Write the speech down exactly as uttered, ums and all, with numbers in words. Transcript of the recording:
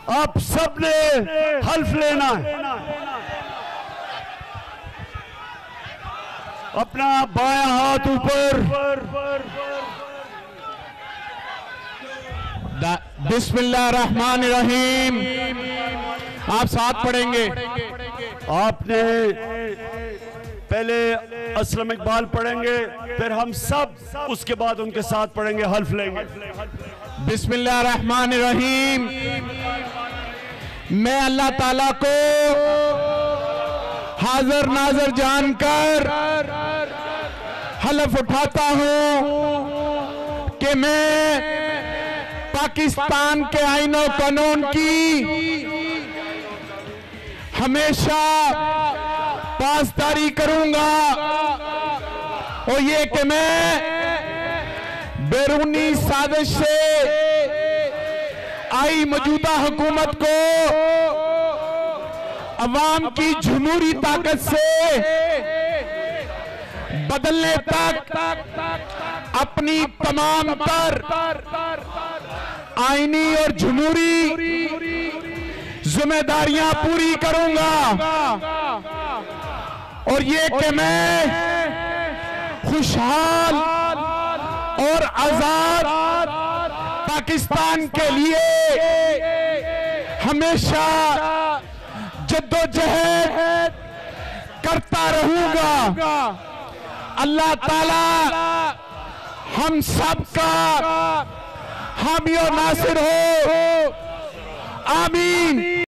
आप सबने हल्फ लेना है। अपना बायां हाथ ऊपर। बिस्मिल्लाह रहमान रहीम। आप साथ पढ़ेंगे। आपने पहले असलम इकबाल पढ़ेंगे, फिर हम सब उसके बाद उनके साथ पढ़ेंगे, हल्फ लेंगे। बिस्मिल्लाह रहमान रहीम। मैं अल्लाह ताला को हाजिर नाजर जानकर हल्फ उठाता हूं कि मैं पाकिस्तान के आईन और कानून की हमेशा पासदारी करूंगा और ये कि मैं बैरूनी साजिश से आई मौजूदा हुकूमत को अवाम की जमहूरी ताकत से बदलने तक अपनी तमाम तर आईनी और जमहूरी जिम्मेदारियां पूरी करूंगा और ये कि मैं खुशहाल और आजाद पाकिस्तान के लिए हमेशा जद्दोजहद करता रहूंगा। अल्लाह ताला हम सब का हामी और नासिर हो। आमीन।